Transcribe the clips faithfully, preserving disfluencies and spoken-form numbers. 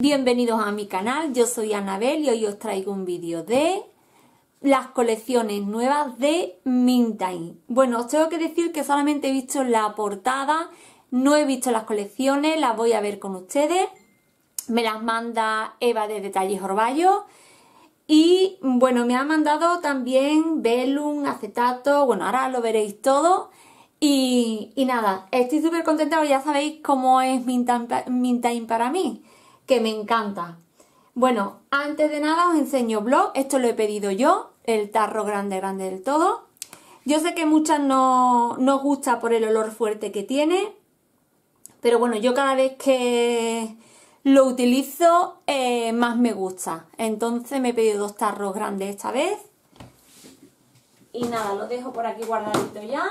Bienvenidos a mi canal, yo soy Anabel y hoy os traigo un vídeo de las colecciones nuevas de Mint Time. Bueno, os tengo que decir que solamente he visto la portada, no he visto las colecciones, las voy a ver con ustedes. Me las manda Eva de Detalles Orballo y bueno, me ha mandado también Vellum, acetato, bueno, ahora lo veréis todo. Y, y nada, estoy súper contenta, ya sabéis cómo es Mint Time, Mint Time para mí, que me encanta. Bueno, antes de nada os enseño blog, esto lo he pedido yo, el tarro grande, grande del todo. Yo sé que muchas no, no os gusta por el olor fuerte que tiene, pero bueno, yo cada vez que lo utilizo eh, más me gusta. Entonces me he pedido dos tarros grandes esta vez. Y nada, lo dejo por aquí guardadito ya.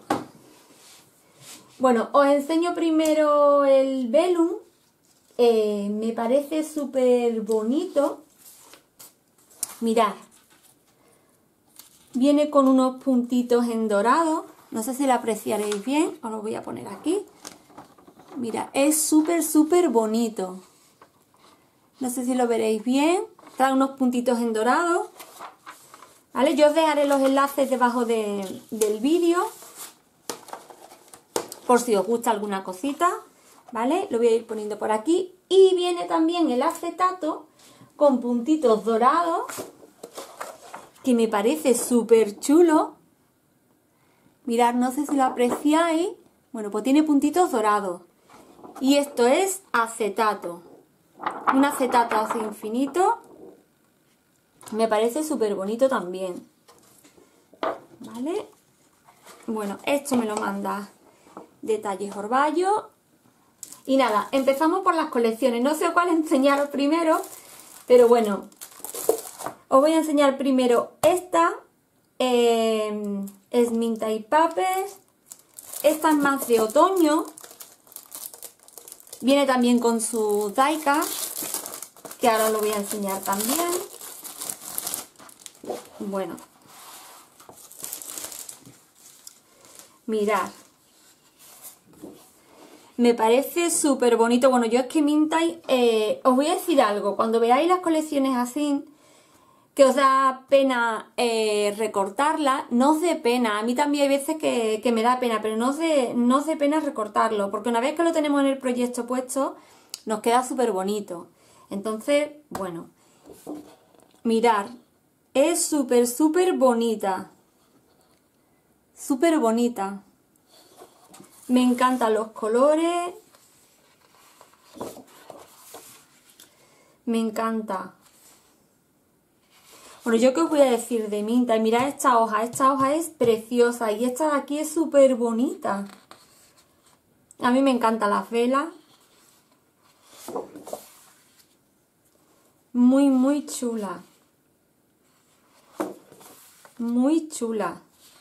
Bueno, os enseño primero el Vellum. Eh, me parece súper bonito. Mirad. Viene con unos puntitos en dorado. No sé si lo apreciaréis bien. Os lo voy a poner aquí. Mira, es súper, súper bonito. No sé si lo veréis bien. Trae unos puntitos en dorado. ¿Vale? Yo os dejaré los enlaces debajo de, del vídeo. Por si os gusta alguna cosita, ¿vale? Lo voy a ir poniendo por aquí. Y viene también el acetato con puntitos dorados, que me parece súper chulo. Mirad, no sé si lo apreciáis. Bueno, pues tiene puntitos dorados. Y esto es acetato. Un acetato así infinito. Me parece súper bonito también. ¿Vale? Bueno, esto me lo manda Detalles Orballo. Y nada, empezamos por las colecciones. No sé cuál enseñaros primero, pero bueno, os voy a enseñar primero esta. Eh, es Mint Time Papers. Esta es más de otoño. Viene también con su die-cut, que ahora lo voy a enseñar también. Bueno, mirad. Me parece súper bonito. Bueno, yo es que Mint Time, eh, os voy a decir algo. Cuando veáis las colecciones así, que os da pena eh, recortarlas, no os dé pena. A mí también hay veces que, que me da pena, pero no os dé, no os dé pena recortarlo. Porque una vez que lo tenemos en el proyecto puesto, nos queda súper bonito. Entonces, bueno, mirad. Es súper, súper bonita. Súper bonita. Me encantan los colores. Me encanta. Bueno, yo qué os voy a decir de Mint Time. Mirad esta hoja. Esta hoja es preciosa. Y esta de aquí es súper bonita. A mí me encantan las velas. Muy, muy chula. Muy chula.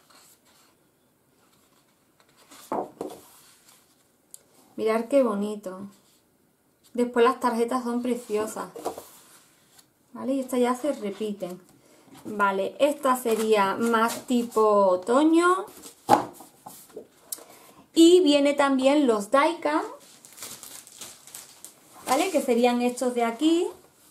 Mirad qué bonito. Después las tarjetas son preciosas. ¿Vale? Y estas ya se repiten. Vale, esta sería más tipo otoño. Y viene también los die-cut. ¿Vale? Que serían estos de aquí.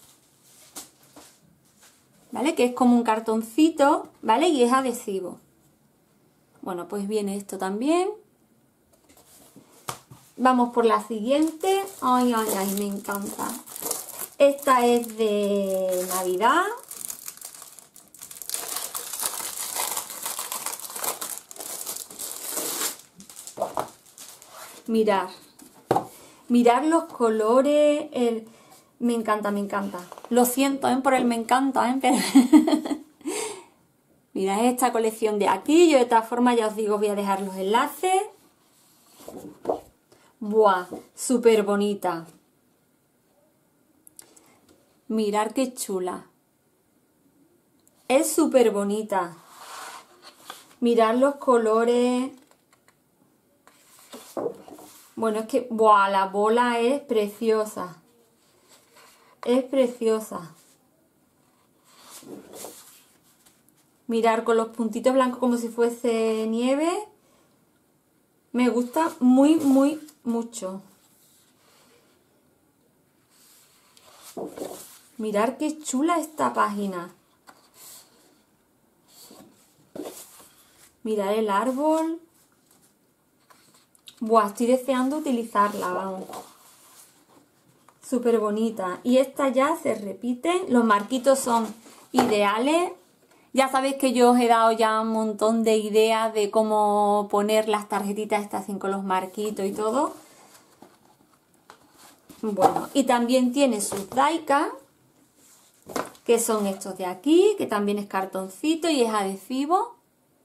¿Vale? Que es como un cartoncito. ¿Vale? Y es adhesivo. Bueno, pues viene esto también. Vamos por la siguiente. Ay, ay, ay, me encanta. Esta es de Navidad. Mirad. Mirad los colores. El... Me encanta, me encanta. Lo siento, ¿eh? Por el me encanta, ¿eh? Pero... Mirad esta colección de aquí. Yo de todas formas ya os digo, voy a dejar los enlaces. ¡Buah! Súper bonita. Mirad qué chula. Es súper bonita. Mirad los colores. Bueno, es que... ¡Buah! La bola es preciosa. Es preciosa. Mirad con los puntitos blancos como si fuese nieve. Me gusta muy, muy mucho. Mirad qué chula esta página. Mirad el árbol. Buah, estoy deseando utilizarla, vamos. Súper bonita. Y esta ya se repite. Los marquitos son ideales. Ya sabéis que yo os he dado ya un montón de ideas de cómo poner las tarjetitas estas con los marquitos y todo. Bueno, y también tiene sus daikas, que son estos de aquí, que también es cartoncito y es adhesivo.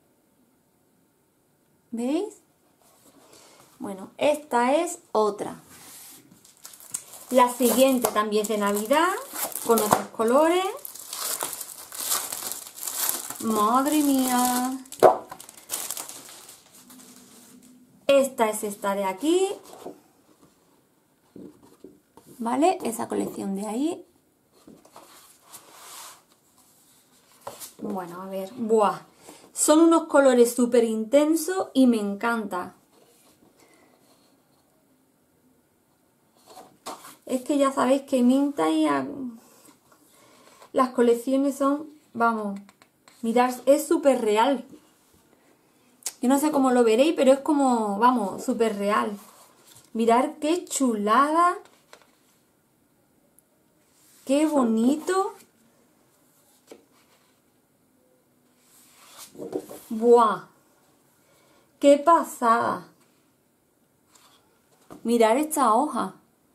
¿Veis? Bueno, esta es otra. La siguiente también es de Navidad, con otros colores. Madre mía. Esta es esta de aquí. ¿Vale? Esa colección de ahí. Bueno, a ver. ¡Buah! Son unos colores súper intensos y me encanta. Es que ya sabéis que Minty, las colecciones son, vamos, mirad, es súper real. Yo no sé cómo lo veréis, pero es como, vamos, súper real. Mirad qué chulada. Qué bonito. ¡Buah! ¡Qué pasada! Mirad esta hoja.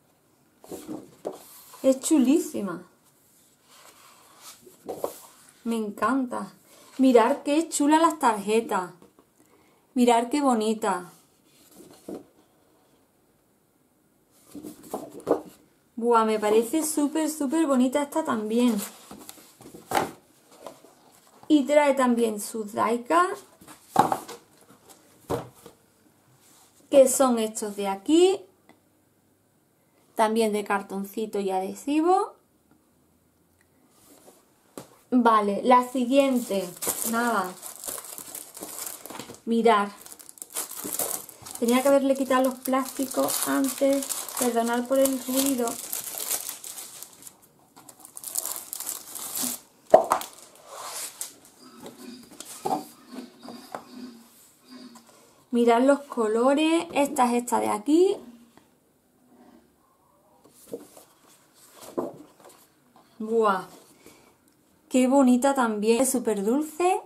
Es chulísima. Me encanta. Mirad qué chula las tarjetas. Mirad qué bonita. Buah, me parece súper, súper bonita esta también. Y trae también sus daikas, que son estos de aquí. También de cartoncito y adhesivo. Vale, la siguiente. Nada. Mirad. Tenía que haberle quitado los plásticos antes. Perdonad por el ruido. Mirad los colores. Esta es esta de aquí. ¡Buah! ¡Qué bonita también! Es súper dulce.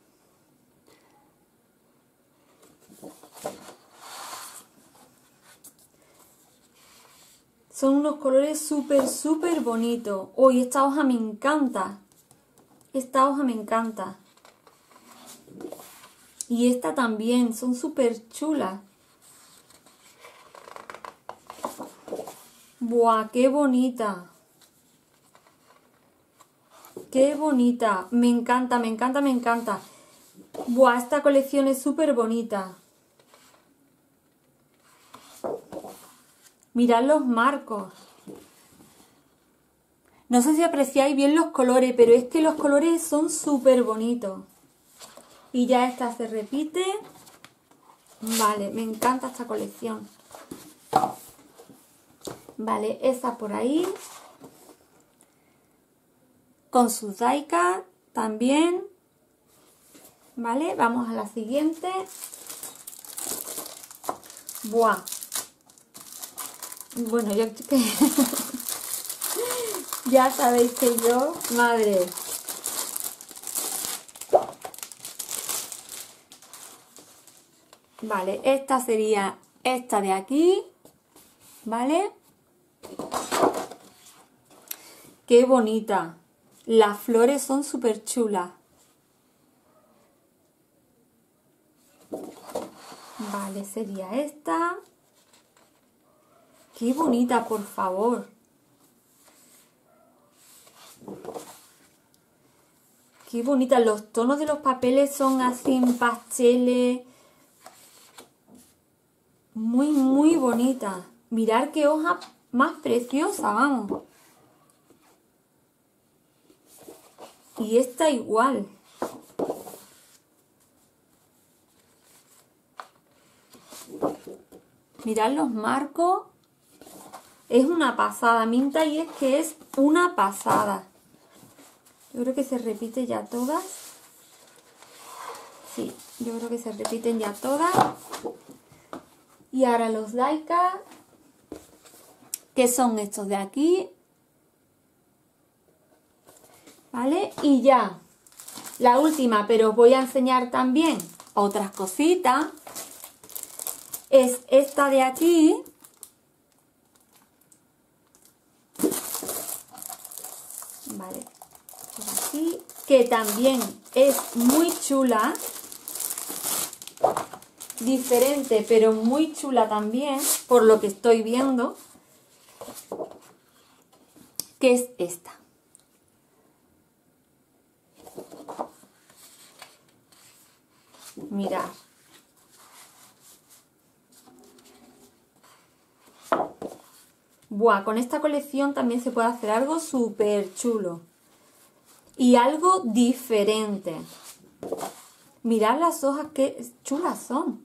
Son unos colores súper, súper bonitos. ¡Uy! Esta hoja me encanta. Esta hoja me encanta. Y esta también. Son súper chulas. ¡Buah! ¡Qué bonita! ¡Qué bonita! Me encanta, me encanta, me encanta. Buah, esta colección es súper bonita. Mirad los marcos. No sé si apreciáis bien los colores, pero es que los colores son súper bonitos. Y ya esta se repite. Vale, me encanta esta colección. Vale, esa por ahí. Con sus daikas también. Vale, vamos a la siguiente. Buah. Bueno, yo que ya sabéis que yo, madre. Vale, esta sería esta de aquí. Vale. Qué bonita. Las flores son súper chulas. Vale, sería esta. Qué bonita, por favor. Qué bonita. Los tonos de los papeles son así en pasteles. Muy, muy bonita. Mirad qué hoja más preciosa, vamos. Y esta igual. Mirad los marcos. Es una pasada, Minta, y es que es una pasada. Yo creo que se repite ya todas. Sí, yo creo que se repiten ya todas. Y ahora los die-cut, que son estos de aquí. ¿Vale? Y ya, la última, pero os voy a enseñar también otras cositas. Es esta de aquí. Vale, por aquí, que también es muy chula. Diferente, pero muy chula también, por lo que estoy viendo. Que es esta. Mirad. Buah, con esta colección también se puede hacer algo súper chulo. Y algo diferente. Mirad las hojas, qué chulas son.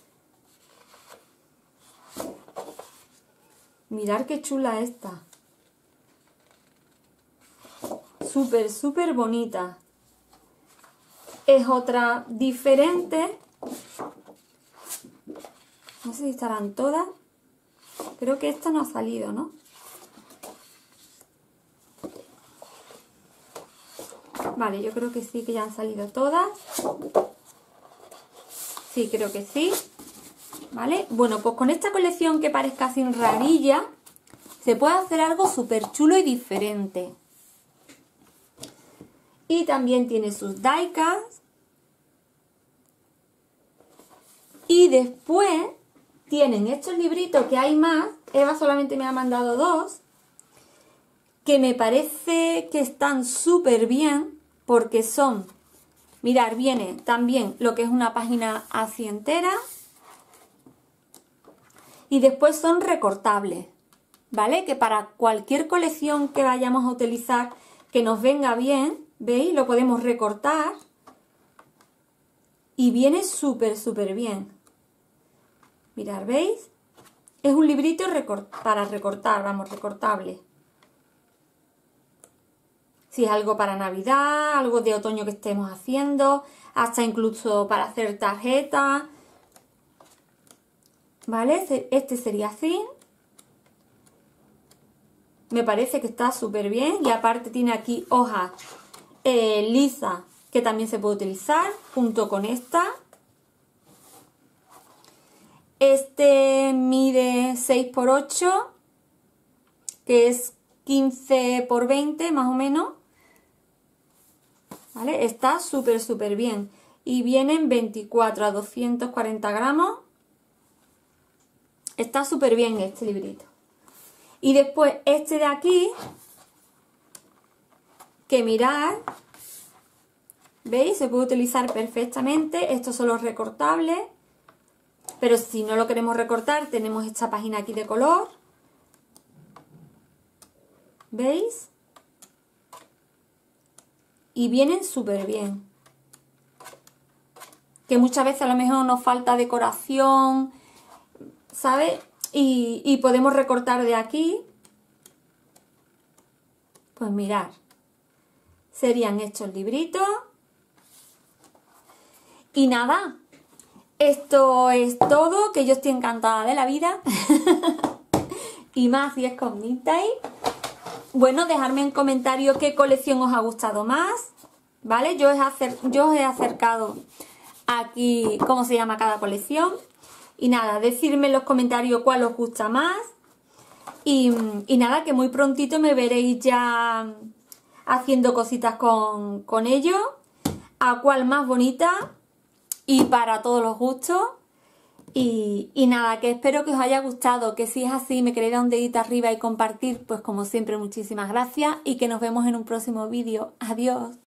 Mirad qué chula esta. Súper, súper bonita. Es otra diferente. No sé si estarán todas. Creo que esta no ha salido, ¿no? Vale, yo creo que sí, que ya han salido todas. Sí, creo que sí. ¿Vale? Bueno, pues con esta colección que parezca así rarilla, se puede hacer algo súper chulo y diferente. Y también tiene sus die-cuts. Y después tienen estos libritos que hay más. Eva solamente me ha mandado dos. Que me parece que están súper bien. Porque son... Mirad, viene también lo que es una página así entera. Y después son recortables. ¿Vale? Que para cualquier colección que vayamos a utilizar que nos venga bien, ¿veis? Lo podemos recortar. Y viene súper, súper bien. Mirad, ¿veis? Es un librito recort- para recortar, vamos, recortable. Si es algo para Navidad, algo de otoño que estemos haciendo, hasta incluso para hacer tarjetas. ¿Vale? Este sería así. Me parece que está súper bien. Y aparte tiene aquí hojas eh, lisas que también se puede utilizar junto con esta. Este mide seis por ocho, que es quince por veinte más o menos. ¿Vale? Está súper, súper bien. Y vienen veinticuatro a doscientos cuarenta gramos. Está súper bien este librito. Y después este de aquí, que mirad, ¿veis? Se puede utilizar perfectamente. Estos son los recortables. Pero si no lo queremos recortar, tenemos esta página aquí de color. ¿Veis? Y vienen súper bien. Que muchas veces a lo mejor nos falta decoración, ¿sabes? Y, y podemos recortar de aquí. Pues mirad. Serían estos libritos. Y nada. Esto es todo, que yo estoy encantada de la vida. Y más si es con Minta. Bueno, dejadme en comentarios qué colección os ha gustado más. ¿Vale? Yo os he, acer yo os he acercado aquí cómo se llama cada colección. Y nada, decirme en los comentarios cuál os gusta más. Y, y nada, que muy prontito me veréis ya haciendo cositas con, con ellos. A cuál más bonita. Y para todos los gustos. Y, y nada, que espero que os haya gustado. Que si es así, me queréis dar un dedito arriba y compartir. Pues como siempre, muchísimas gracias. Y que nos vemos en un próximo vídeo. Adiós.